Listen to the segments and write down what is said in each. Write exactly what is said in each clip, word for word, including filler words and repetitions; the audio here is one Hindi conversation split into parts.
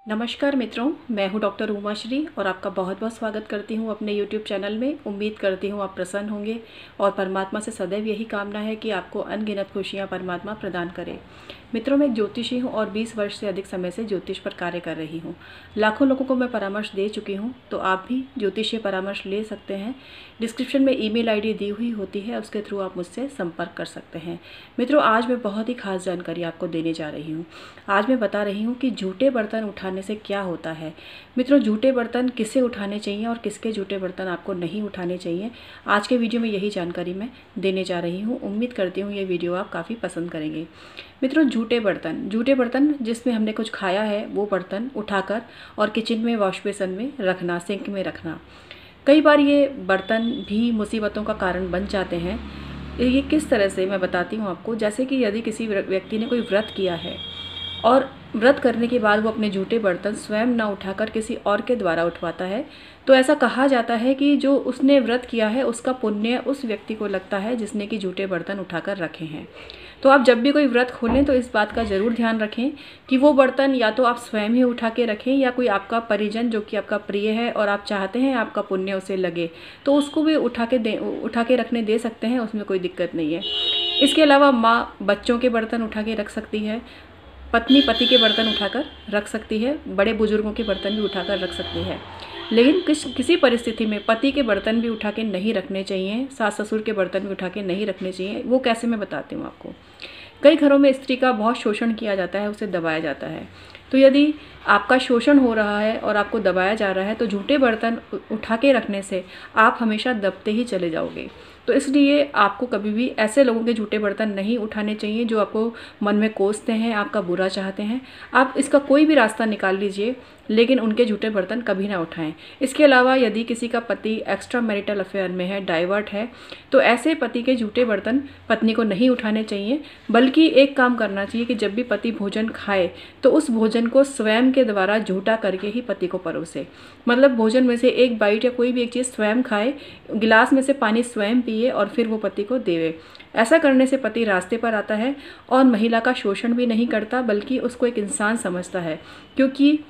नमस्कार मित्रों, मैं हूं डॉक्टर उमाश्री और आपका बहुत बहुत स्वागत करती हूं अपने यूट्यूब चैनल में। उम्मीद करती हूं आप प्रसन्न होंगे और परमात्मा से सदैव यही कामना है कि आपको अनगिनत खुशियां परमात्मा प्रदान करे। मित्रों, मैं एक ज्योतिषी हूं और बीस वर्ष से अधिक समय से ज्योतिष पर कार्य कर रही हूं। लाखों लोगों को मैं परामर्श दे चुकी हूं, तो आप भी ज्योतिषीय परामर्श ले सकते हैं। डिस्क्रिप्शन में ईमेल आईडी दी हुई होती है, उसके थ्रू आप मुझसे संपर्क कर सकते हैं। मित्रों, आज मैं बहुत ही खास जानकारी आपको देने जा रही हूँ। आज मैं बता रही हूँ कि झूठे बर्तन उठाने से क्या होता है। मित्रों, झूठे बर्तन किसे उठाने चाहिए और किसके झूठे बर्तन आपको नहीं उठाने चाहिए, आज के वीडियो में यही जानकारी मैं देने जा रही हूँ। उम्मीद करती हूँ ये वीडियो आप काफ़ी पसंद करेंगे। मित्रों, झूठे बर्तन झूठे बर्तन जिसमें हमने कुछ खाया है वो बर्तन उठाकर और किचन में वॉश बेसन में रखना, सिंक में रखना। कई बार ये बर्तन भी मुसीबतों का कारण बन जाते हैं। ये किस तरह से मैं बताती हूँ आपको। जैसे कि यदि किसी व्यक्ति ने कोई व्रत किया है और व्रत करने के बाद वो अपने झूठे बर्तन स्वयं ना उठाकर किसी और के द्वारा उठवाता है, तो ऐसा कहा जाता है कि जो उसने व्रत किया है उसका पुण्य उस व्यक्ति को लगता है जिसने कि झूठे बर्तन उठाकर रखे हैं। तो आप जब भी कोई व्रत खोलें तो इस बात का ज़रूर ध्यान रखें कि वो बर्तन या तो आप स्वयं ही उठा के रखें या कोई आपका परिजन जो कि आपका प्रिय है और आप चाहते हैं आपका पुण्य उसे लगे, तो उसको भी उठा के दे उठा के रखने दे सकते हैं, उसमें कोई दिक्कत नहीं है। इसके अलावा माँ बच्चों के बर्तन उठा के रख सकती है, पत्नी पति के बर्तन उठाकर रख सकती है, बड़े बुजुर्गों के बर्तन भी उठाकर रख सकती है। लेकिन किस किसी परिस्थिति में पति के बर्तन भी उठा के नहीं रखने चाहिए, सास ससुर के बर्तन भी उठा के नहीं रखने चाहिए। वो कैसे, मैं बताती हूँ आपको। कई घरों में स्त्री का बहुत शोषण किया जाता है, उसे दबाया जाता है। तो यदि आपका शोषण हो रहा है और आपको दबाया जा रहा है तो झूठे बर्तन उठा के रखने से आप हमेशा दबते ही चले जाओगे। तो इसलिए आपको कभी भी ऐसे लोगों के झूठे बर्तन नहीं उठाने चाहिए जो आपको मन में कोसते हैं, आपका बुरा चाहते हैं। आप इसका कोई भी रास्ता निकाल लीजिए, लेकिन उनके झूठे बर्तन कभी ना उठाएं। इसके अलावा यदि किसी का पति एक्स्ट्रा मैरिटल अफेयर में है, डाइवर्ट है, तो ऐसे पति के झूठे बर्तन पत्नी को नहीं उठाने चाहिए। बल्कि एक काम करना चाहिए कि जब भी पति भोजन खाए तो उस भोजन को स्वयं के द्वारा झूठा करके ही पति को परोसे। मतलब भोजन में से एक बाइट या कोई भी एक चीज़ स्वयं खाए, गिलास में से पानी स्वयं पिए और फिर वो पति को देवे। ऐसा करने से पति रास्ते पर आता है और महिला का शोषण भी नहीं करता, बल्कि उसको एक इंसान समझता है। क्योंकि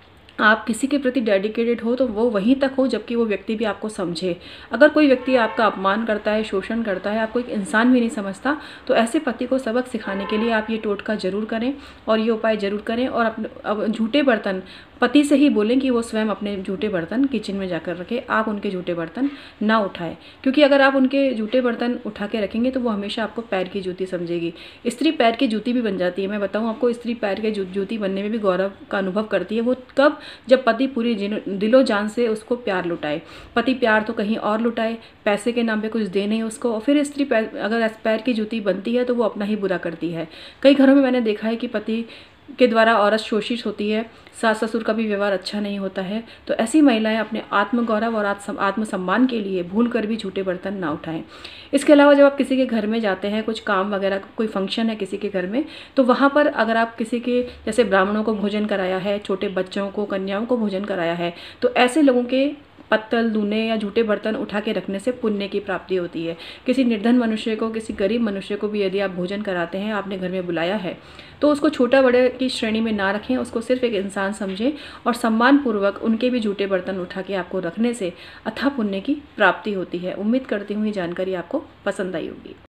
आप किसी के प्रति डेडिकेटेड हो तो वो वहीं तक हो जबकि वो व्यक्ति भी आपको समझे। अगर कोई व्यक्ति आपका अपमान करता है, शोषण करता है, आपको एक इंसान भी नहीं समझता, तो ऐसे पति को सबक सिखाने के लिए आप ये टोटका जरूर करें और ये उपाय जरूर करें। और अपने अब झूठे बर्तन पति से ही बोलें कि वो स्वयं अपने झूठे बर्तन किचन में जाकर रखें, आप उनके झूठे बर्तन ना उठाएं। क्योंकि अगर आप उनके झूठे बर्तन उठा के रखेंगे तो वो हमेशा आपको पैर की जूती समझेगी। स्त्री पैर की जूती भी बन जाती है। मैं बताऊँ आपको, स्त्री पैर के जूती बनने में भी गौरव का अनुभव करती है। वो कब, जब पति पूरी दिलो जान से उसको प्यार लुटाए। पति प्यार तो कहीं और लुटाए, पैसे के नाम पे कुछ दे नहीं उसको, और फिर स्त्री पैर अगर पैर की जूती बनती है तो वो अपना ही बुरा करती है। कई घरों में मैंने देखा है कि पति के द्वारा औरत शोषित होती है, सास ससुर का भी व्यवहार अच्छा नहीं होता है। तो ऐसी महिलाएं अपने आत्मगौरव और आत्मसम्मान के लिए भूल कर भी झूठे बर्तन ना उठाएं। इसके अलावा जब आप किसी के घर में जाते हैं, कुछ काम वगैरह, कोई फंक्शन है किसी के घर में, तो वहाँ पर अगर आप किसी के, जैसे ब्राह्मणों को भोजन कराया है, छोटे बच्चों को, कन्याओं को भोजन कराया है, तो ऐसे लोगों के पत्तल, दूने या झूठे बर्तन उठा के रखने से पुण्य की प्राप्ति होती है। किसी निर्धन मनुष्य को, किसी गरीब मनुष्य को भी यदि आप भोजन कराते हैं, आपने घर में बुलाया है, तो उसको छोटा बड़े की श्रेणी में ना रखें, उसको सिर्फ एक इंसान समझें और सम्मानपूर्वक उनके भी झूठे बर्तन उठा के आपको रखने से अथाह पुण्य की प्राप्ति होती है। उम्मीद करती हूँ ये जानकारी आपको पसंद आई होगी।